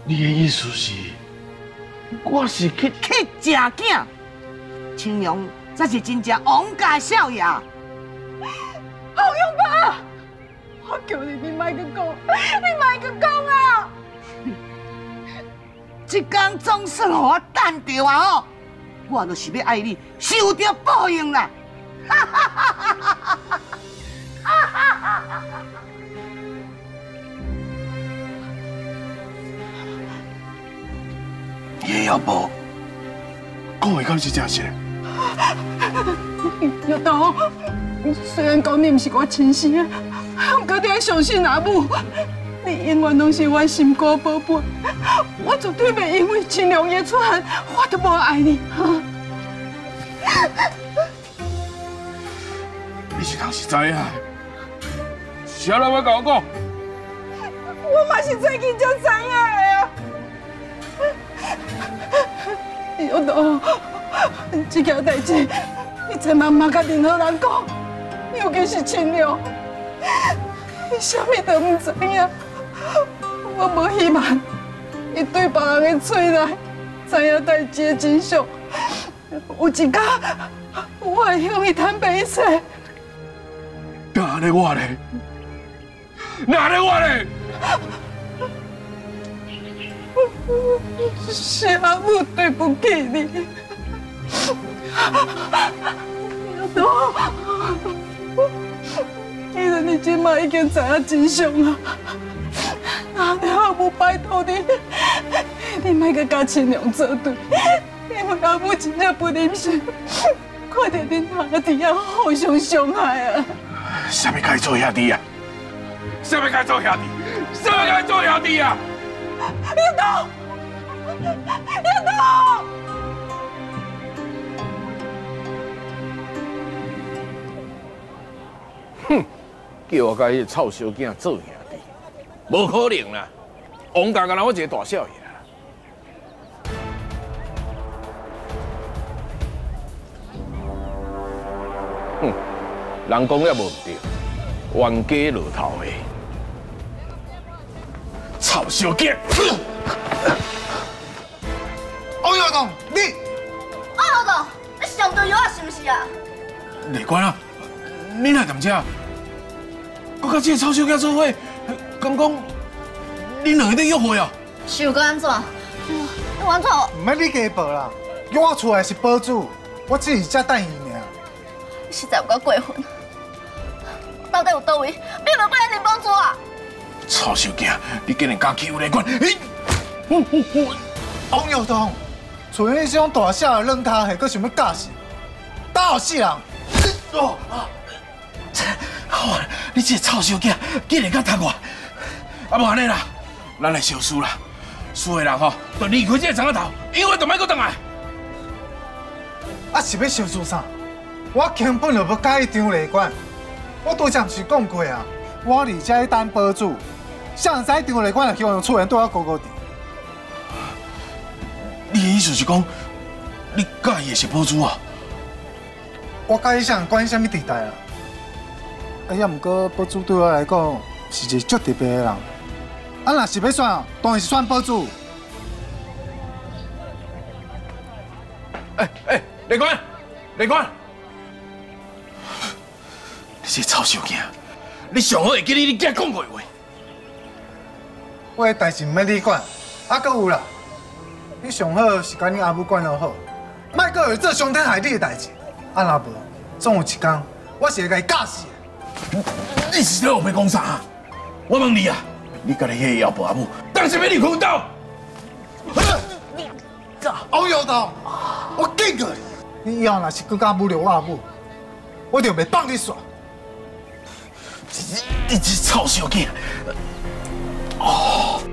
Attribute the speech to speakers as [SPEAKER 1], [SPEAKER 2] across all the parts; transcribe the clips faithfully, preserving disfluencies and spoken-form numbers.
[SPEAKER 1] 你的意思是，我是去
[SPEAKER 2] 去食囝，青娘才是真正王家少爷。
[SPEAKER 3] 后勇爸，我求你，你莫去讲，你莫去讲啊！
[SPEAKER 2] 这天总算让我等到啊！哦，我就是要爱你受到报应啦！哈哈哈哈哈哈！哈哈哈哈！
[SPEAKER 1] 你要无讲的敢是真实？
[SPEAKER 3] 有道，虽然讲你不是我亲生的，不过你要相信阿母，你永远拢是我心肝宝贝。我绝对袂因为青良的出现，我就无爱你。
[SPEAKER 1] 你是当是知影？啥人要甲我讲？
[SPEAKER 3] 我嘛是最近才知影的啊！有道，这件代志，你千万莫甲任何人讲，尤其是青良，伊啥物都唔知影。我无希望伊对别人的嘴内知影代志的真相。有一天，我会向伊坦白一切。
[SPEAKER 1] 哪里我嘞？哪里我嘞？
[SPEAKER 3] 是阿母对不起你，小东。既然你今麦已经知影真相了，那你阿母拜托你，你莫去甲青良作对，因为阿母真正不忍心看到恁兄弟啊互相伤害啊！
[SPEAKER 1] 啥物该做兄弟啊？啥物该做兄弟？啥物该做兄弟啊？
[SPEAKER 3] 小东，小东。
[SPEAKER 1] 哼，叫我甲迄个臭小囝做兄弟，无可能啦！王家敢若我一个大少爷啦。哼，人讲也无唔对，冤家落头的，臭小囝！
[SPEAKER 4] 欧阳东，你，
[SPEAKER 5] 欧阳东，你上毒药啊是毋是啊？
[SPEAKER 1] 李官啊，你哪踮遮？我甲这个臭小囝做伙，敢讲你两个在约会啊？
[SPEAKER 5] 是有个安怎？你安怎？
[SPEAKER 4] 唔免你家报啦，约我出来是保主，我只是遮等伊尔。
[SPEAKER 5] 你实在有够过分！到底有倒位？你有无过来领帮助啊？
[SPEAKER 1] 臭小囝，你竟然敢欺负李官！
[SPEAKER 4] 欧阳东，像你这种大小的软脚，还阁想要教死？打好死人！哦，
[SPEAKER 1] 好啊，你这个臭小囝，竟然敢踢我！啊，无安尼啦，咱来小输啦，输的人吼，就离开这个庄仔头，永远就莫搁回来。
[SPEAKER 4] 啊是要相输啥？我根本就无介意张立管，我拄则毋是讲过啊，我而且要当保主，谁知张立管就希望用厝人对我高高低。
[SPEAKER 1] 你的意思是讲，你介意的是保主啊？
[SPEAKER 4] 我介意啥人管什么地带啊？哎呀，毋过保主对我来讲是一个足特别的人。啊，若是要选，当然是选保主。
[SPEAKER 1] 哎哎，李官，李官，你这臭小囝，你上好会记你你囝讲过的话。
[SPEAKER 4] 我的代志毋免你管，啊，搁有啦，你上好是甲你阿母管好好，莫搁有做伤天害理的代志。啊，若无，总有一天我是会甲伊教死的。
[SPEAKER 1] 你是咧后要讲啥？我问你啊，你家己迄个妖婆阿母，当时要离婚到？
[SPEAKER 4] 欧阳东，我警告你，你以后若是搁敢侮辱我阿母，我就袂放你煞。
[SPEAKER 1] 你这臭小囝！哦。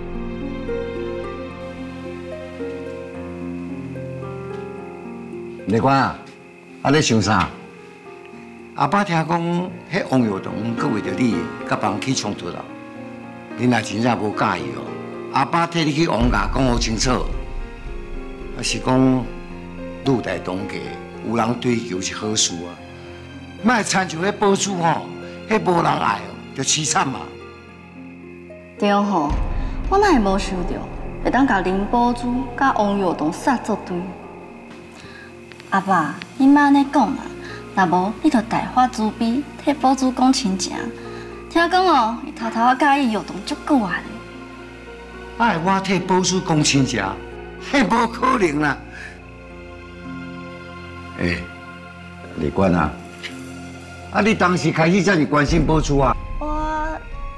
[SPEAKER 6] 李官啊，啊你想啥？阿爸听讲，迄王耀东佮为着你，甲别人起冲突了。你若真正无介意哦，阿爸替你去王家讲好清楚。啊是讲，陆大东家有人追求是好事啊，莫参像迄保主吼，迄无人爱哦，就凄惨嘛。
[SPEAKER 5] 对吼，我哪会无想到， 会当甲林宝珠甲王耀东杀作对。阿爸，你莫安尼讲嘛，若无你着大发慈悲，替宝珠讲亲情。听讲哦，伊偷偷啊介意耀东足久啊咧。
[SPEAKER 6] 爱我替宝珠讲亲情，迄无可能啦！诶、欸，李官啊，啊你当时开始遮尔关心宝珠啊？
[SPEAKER 5] 我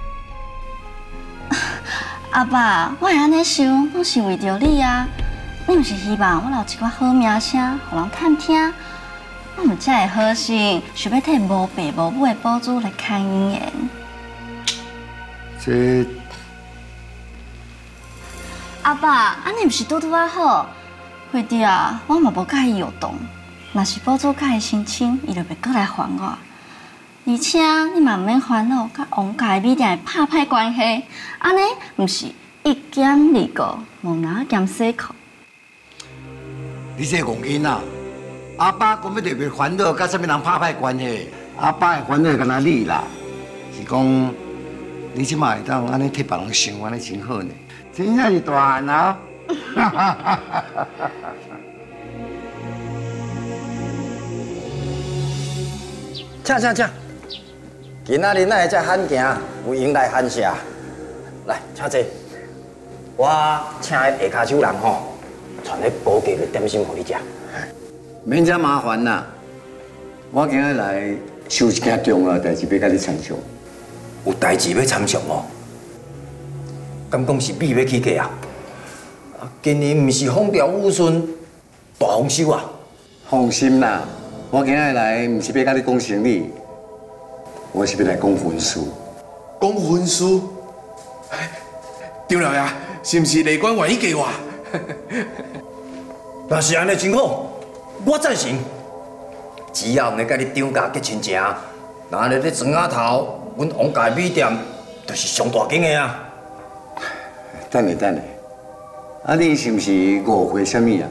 [SPEAKER 5] 阿爸，我会安尼想，拢是为着你啊！你毋是希望我留一寡好名声，互人探听？我毋才会好心，想要替无爸无母的宝珠来看姻缘。
[SPEAKER 6] 这
[SPEAKER 5] 阿爸，安尼毋是拄拄啊好？或者啊，我嘛无介意耀动，若是宝珠介意申请，伊就袂过来烦我。而且你嘛毋免烦恼，甲王家米店的拍歹关系，安尼毋是一减二个，无哪减四个。
[SPEAKER 6] 你这戆囡仔，阿爸根本就袂烦恼，甲什么人拍歹关系。阿爸的烦恼敢若你啦，是讲你即马会当安尼替别人想，安尼真好呢，真正是大汉啊！哈哈哈哈哈！
[SPEAKER 7] 请请请，今仔日咱这罕行有迎来寒舍，来，请坐。我请个下骹手人吼。传个高级的点心互你食，
[SPEAKER 6] 免遮麻烦啦。我今日来收一件重要代志要甲你参详。
[SPEAKER 7] 有代志要参详哦？敢讲是米要起价啊？啊，今年毋是风调雨顺、大丰收啊？
[SPEAKER 6] 放心啦，我今日来毋是要甲你讲生意，我是要来讲婚事。
[SPEAKER 1] 讲婚事？张老爷，是毋是李官愿意嫁我？
[SPEAKER 7] 若是安尼真好，我赞成。只要能甲你涨价结亲情，那安尼咧庄仔头，阮王家米店就是上大间的啊。
[SPEAKER 6] 等下等下，啊你是毋是误会什么啊？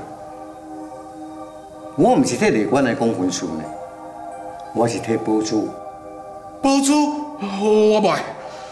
[SPEAKER 6] 我毋是替李官来讲婚事呢，我是替宝珠。
[SPEAKER 1] 宝珠，我袂。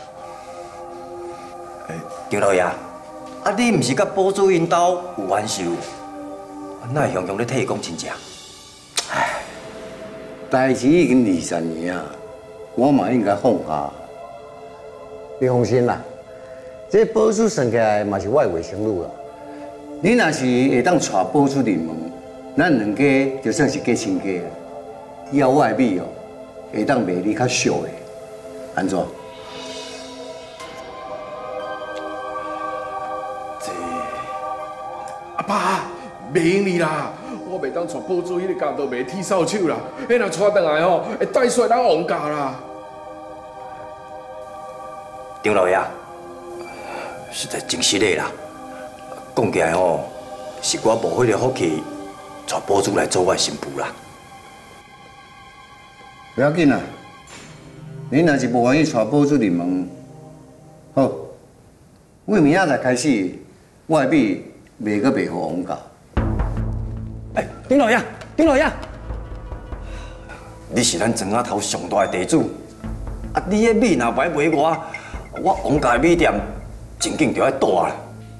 [SPEAKER 7] 张老爷，啊你毋是甲宝珠因兜有冤仇？哪会常常咧替伊讲亲情？唉，
[SPEAKER 6] 代志已经二十年啊，我嘛应该放下。你放心啦，这宝珠算起来嘛是我的外甥女啦。你若是会当带宝珠入门，咱两家就算是结亲家啊。以后我的米哦，会当卖你较俗的，安怎？
[SPEAKER 1] 这阿爸。袂用你啦，我袂当带宝珠迄个角度卖铁扫帚啦，迄若带倒来吼，会带衰咱王家啦。
[SPEAKER 7] 张老爷，实在真失礼啦。讲起来吼，是我无迄个福气，带宝珠来做我新妇啦。
[SPEAKER 6] 不要紧啦，你若是无愿意带宝珠入门，好，我明仔载开始，我的米卖阁卖互王家。
[SPEAKER 7] 哎，丁老爷，丁老爷，你是咱庄仔头上大的地主，啊，你的米若歹卖我，我王家米店真紧就要倒啊！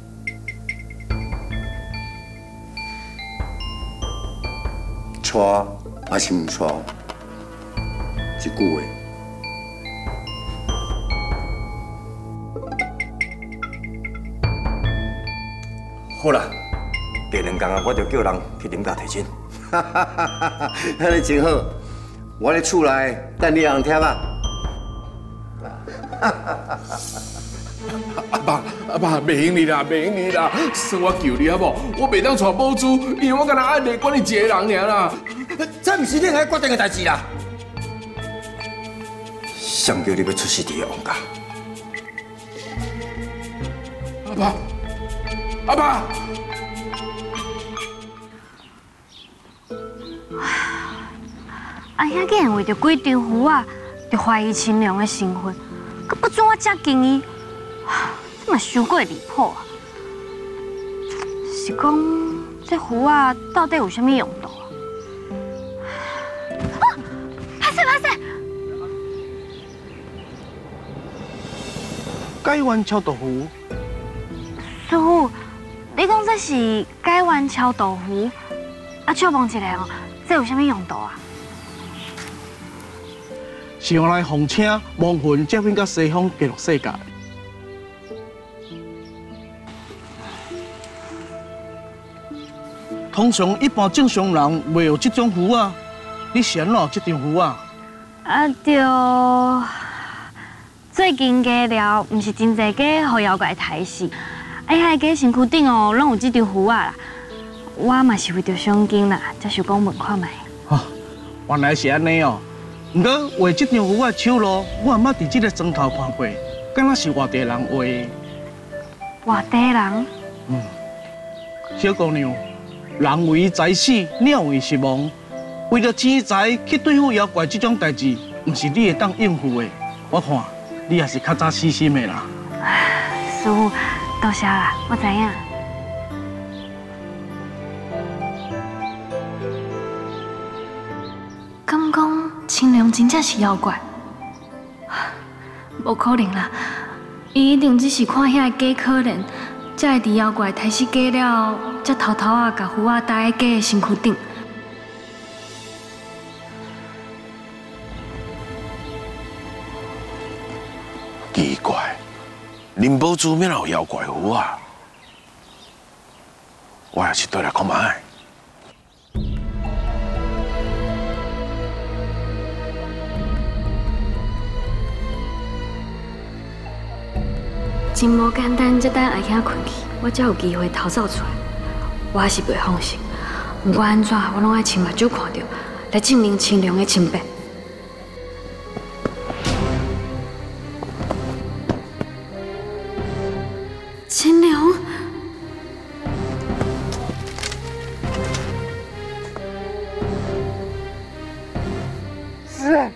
[SPEAKER 6] 带还是唔带？一句话。
[SPEAKER 7] 好啦。第两天啊，我就叫人去恁家提亲。
[SPEAKER 6] 哈哈哈哈哈！安尼真好，我咧厝内等你人贴啊。哈哈哈哈！
[SPEAKER 1] 阿爸，阿爸，袂用你啦，袂用你啦，算我求你好无？我袂当带宝珠，因为我敢若爱你管你一个人尔啦。
[SPEAKER 7] 这毋是你爱决定的代志啦。谁叫你要出事伫个王家？
[SPEAKER 1] 阿爸，阿爸。
[SPEAKER 8] 阿兄竟然为着几张符啊，就怀疑亲娘的身份，佮不准我接近伊，这嘛伤过离谱啊！是讲这符啊，到底有啥物用途啊？啊！拍摄拍摄！
[SPEAKER 9] 解冤超度符，
[SPEAKER 8] 师傅， 你讲这是改弯桥豆腐，啊，借问一下哦，这有啥物用途啊？
[SPEAKER 9] 是用来防请亡魂接返到西方极乐世界。通常一般正常人袂有这种符啊，你先咯这张符啊？
[SPEAKER 8] 啊对，最近加了，毋是真侪个互妖怪杀死，哎遐个身躯顶哦，拢有这张符啊啦。我嘛是为着赏金啦，才想讲问看卖。
[SPEAKER 9] 哈，原来是安尼哦。不过画这张符的手路，我阿妈伫这个砖头看过，敢若是外地人画的。
[SPEAKER 8] 外地人？
[SPEAKER 9] 嗯，小姑娘。 人为财死，鸟为食亡。为了钱财去对付妖怪这种代志，唔是你会当应付的。我看你也是较早死心的啦。
[SPEAKER 8] 师傅，多谢啦，我知影。敢讲青龙真正是妖怪？无可能啦，伊一定只是看遐个假可怜。 才会伫妖怪杀死假了，才偷偷啊，甲符啊戴喺假的身躯顶。
[SPEAKER 1] 奇怪，林宝珠免有妖怪符啊？我也是对来看卖。
[SPEAKER 8] 真无简单，才等阿兄困去，我才有机会逃走出来。我还是袂放心，不管安怎，我拢爱亲目睭看到，来证明青龙的清白。青龙，
[SPEAKER 2] 是。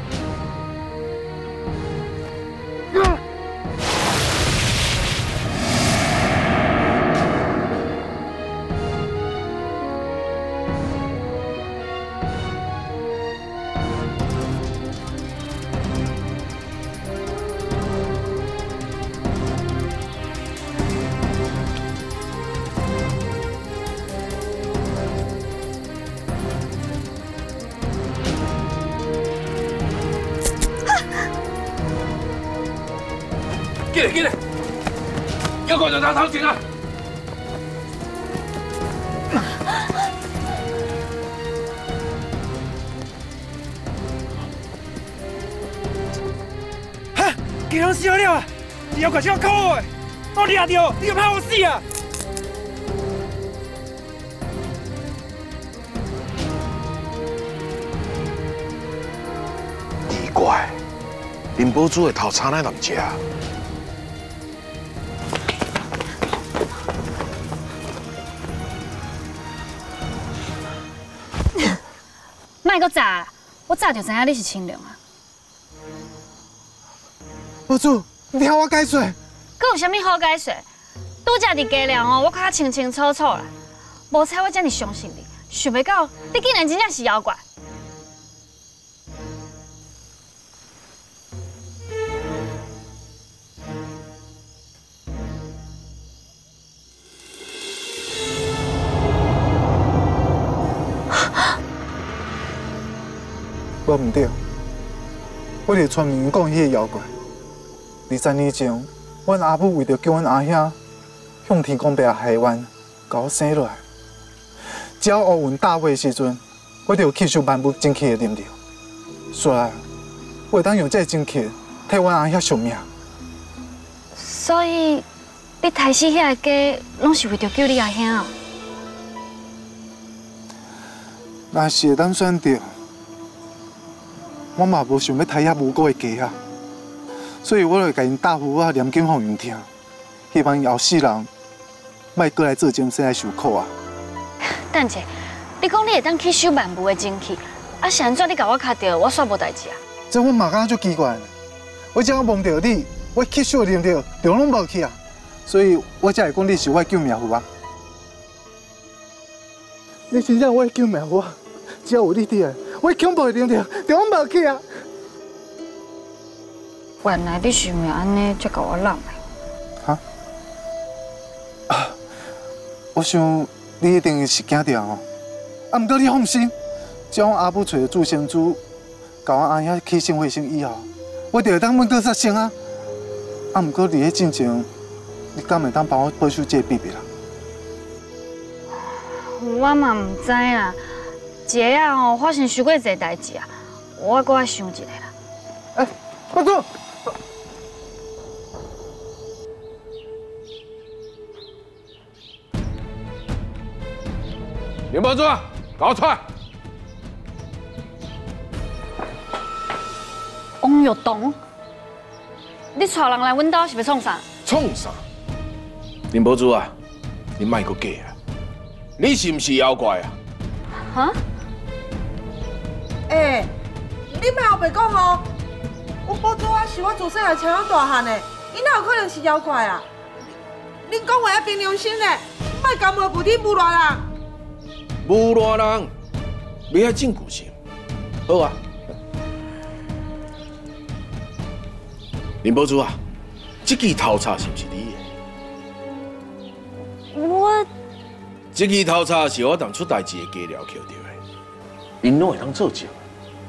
[SPEAKER 1] 进来，进来！妖怪就当头前啊！
[SPEAKER 10] 哈！给人死了啊！妖怪这样靠我，我抓到，你就怕我死啊！
[SPEAKER 1] 奇怪，林宝珠的头差哪难食？
[SPEAKER 8] 莫阁炸，我早就知影你是青龙啊！
[SPEAKER 4] 宝珠，你听我解说。
[SPEAKER 8] 阁有啥物好解说？拄则伫家了哦，我看较清清楚楚啦。无彩我遮尔相信你，想袂到你竟然真正是妖怪。
[SPEAKER 4] 我唔对，我是村民讲迄个妖怪。二十年前，阮阿母为着叫阮阿兄向天公伯害冤，甲我生落来。只要乌云大尾的时阵，我就有吸收万物精气的能力。所以，我会当用这精气替阮阿兄偿命。
[SPEAKER 8] 所以，你杀死遐个鸡，拢是为着救你阿兄哦？
[SPEAKER 4] 若是会当选着。 我嘛无想要杀遐无辜的鸡啊，所以我就甲因大呼啊念经互因听，希望后世人莫过来做这事来受苦啊。
[SPEAKER 8] 等者，你讲你会当吸收万物的精气，啊是安怎你甲我卡着，我煞无代志啊？
[SPEAKER 4] 这我嘛感觉足奇怪呢。我只要梦到你，我吸收的能力就拢无去啊，所以我才会讲你是我的救命符啊。你真正我的救命符啊！只要有你伫个。 我恐怖的能力就拢无去啊！
[SPEAKER 8] 原来你是因为安尼才甲我闹的。
[SPEAKER 4] 哈？啊！ 我想你一定是惊到哦。啊，毋过你放心，只要阿母找到助生珠，甲我阿兄起生卫生以后，我就会当问到杀生啊。啊，毋过伫迄进前，你敢会当帮我保守这个秘密啦？
[SPEAKER 8] 我嘛唔知啦，姐啊吼发生伤过侪代志啊，我搁爱想一下啦。
[SPEAKER 4] 哎，关注！
[SPEAKER 1] 林宝珠，搞出来！
[SPEAKER 8] 王玉东，你带人来阮家是要创啥？
[SPEAKER 1] 创啥？林宝珠啊，你莫阁假啊！你是毋是妖怪啊？
[SPEAKER 8] 哈？
[SPEAKER 3] 哎，你莫后白讲哦！我宝珠啊，是我自细汉请养大汉的，伊哪有可能是妖怪啊？恁讲话要凭良心嘞，莫甘冒不听不乱人。
[SPEAKER 1] 无乱人，你爱证据是？好啊。林宝珠啊，这支头叉是毋是你
[SPEAKER 8] 的？我。
[SPEAKER 1] 这支头叉是我当出代志的假料捡到的，因拢会当作证。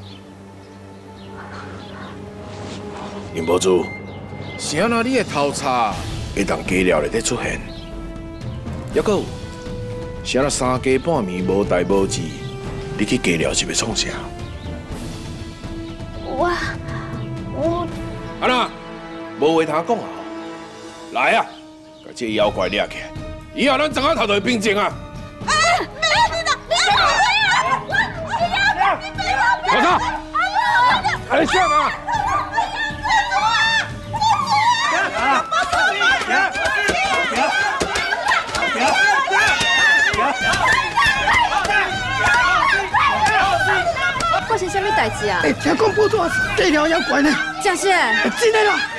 [SPEAKER 1] 林宝珠，是安那你的头叉会当假料内底出现？还佫有，是安那三更半暝无代无志，你去假料是要创啥？
[SPEAKER 8] 我我。
[SPEAKER 1] 安那，无话通讲啊！来啊，把这妖怪抓起来！以后咱怎啊头就会平静啊！
[SPEAKER 3] 哎，没有你的，不要跑开我是妖怪，你不要！
[SPEAKER 1] 我操！哎，下嘛！
[SPEAKER 8] 发生什么代志啊？
[SPEAKER 2] 哎，听讲宝珠也是假料妖怪呢。
[SPEAKER 8] 真是？
[SPEAKER 2] 真的啦！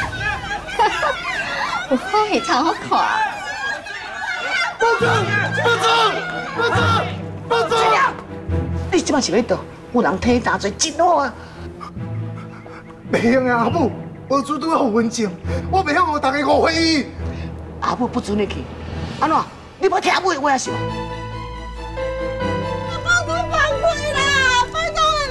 [SPEAKER 5] 有好戏唱好看。
[SPEAKER 2] 宝珠，宝珠，宝珠，宝珠！你即摆是要倒？有人替你打罪，真好啊！袂用啊，阿母，宝珠拄要互温情，我袂向互大家误会伊。阿母不准你去，安怎？你要听阿母的话是无？
[SPEAKER 3] 宝珠放开啦！拜托你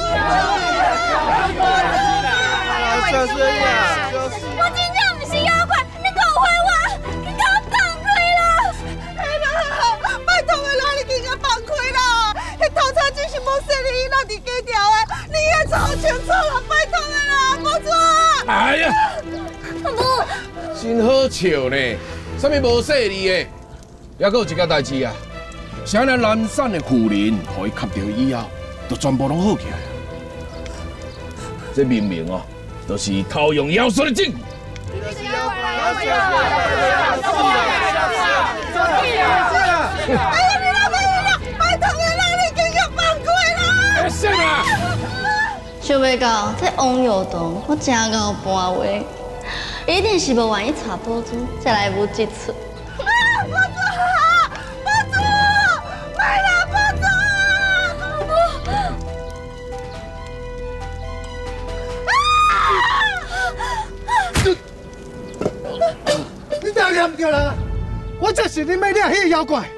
[SPEAKER 3] 啦！
[SPEAKER 10] 小声呀！
[SPEAKER 8] 我真正不是妖怪，你误会我，你给我放开啦！
[SPEAKER 3] 哎呀，拜托你啦，你给我放开啦！迄头叉只是无说你伊那伫假条的，你也错清楚啦，拜托你啦，宝珠啊！
[SPEAKER 1] 哎呀，
[SPEAKER 8] 不，
[SPEAKER 1] 真好笑呢！啥物无说你的？还佫有一件代志啊，是安尼南山的妇人，互伊吸到以后，就全部拢好起来啊！这明明哦，都是偷用妖术的证据。
[SPEAKER 3] 哎呀，你老妹你拜托你啦，你给我放开啦！
[SPEAKER 1] 哎，什啊？
[SPEAKER 5] 想要到这王耀东，我真够搬话，一定是无愿意查宝珠，才来舞这出。
[SPEAKER 3] 啊，宝珠啊，宝珠，买啦，宝珠！
[SPEAKER 2] 你哪念唔对啦？我这是你要抓迄个妖怪。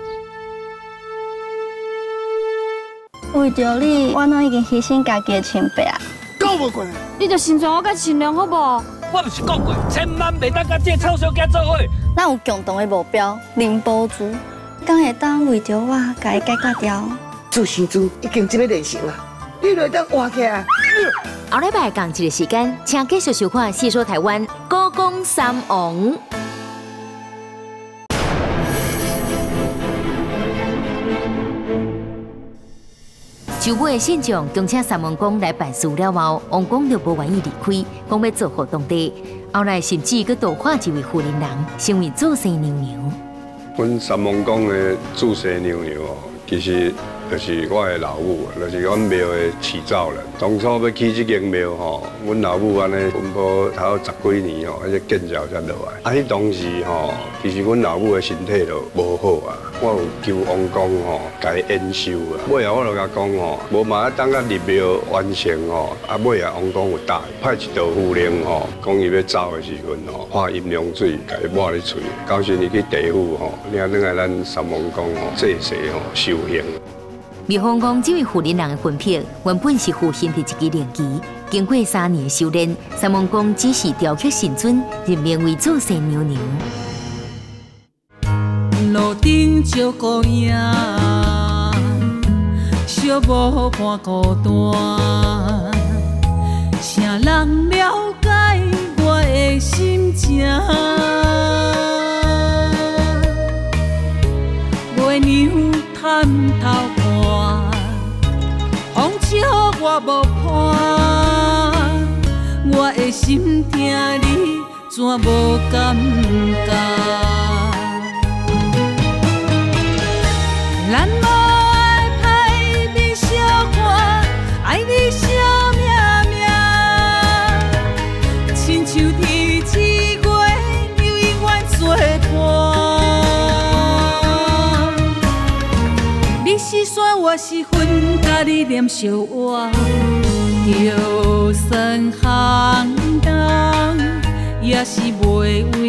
[SPEAKER 5] 为着你，我哪已经牺牲家己的清白啊！
[SPEAKER 2] 搞无过，
[SPEAKER 8] 你就心存我甲善良好无？
[SPEAKER 10] 我就是讲过，千万袂当甲这臭小姐做伙。
[SPEAKER 5] 咱有共同的目标，林宝珠，敢会当为着我，甲伊解决掉？
[SPEAKER 2] 助生珠已经这么练成了，你就当活起来。
[SPEAKER 11] 后礼拜同一个时间，请继续收看《戏说台湾》高公三王。周尾的现场，中请三王公来办事了后，王公就无愿意离开，讲要做活动地。后来甚至佮多化一位妇人人，成为做生娘娘。
[SPEAKER 12] 阮三王公的注射娘娘哦，其实就是我的老母，就是阮庙的起造人。当初要起这间庙吼，阮老母安尼奔波头十几年吼，迄个建造才落来。啊，迄当时吼，其实阮老母的身体就无好啊。我有求王公吼，甲伊延寿啊。尾啊，我就甲讲吼，无嘛等甲入庙完成吼，啊尾啊王公有答应，派一道符令吼，讲伊要走的时阵吼，化阴阳水，甲伊抹咧嘴。到时伊去地府吼，领转来咱三王公吼，祭祀吼修行。
[SPEAKER 11] 妙方讲，这位富人人的魂魄原本是父亲的一支灵旗，经过三年的修炼，三王公只是雕刻神尊，任命为做世娘娘。
[SPEAKER 13] 路顶照孤影，寂寞伴孤单，谁人了解我的心情？月娘探头看，风笑我无伴，我的心疼你，怎无感觉？咱无爱歹你小看，爱你惜命命，亲像天一月，又永远作伴。你是山，我是云，甲你念相偎，就算寒冬，也是袂有。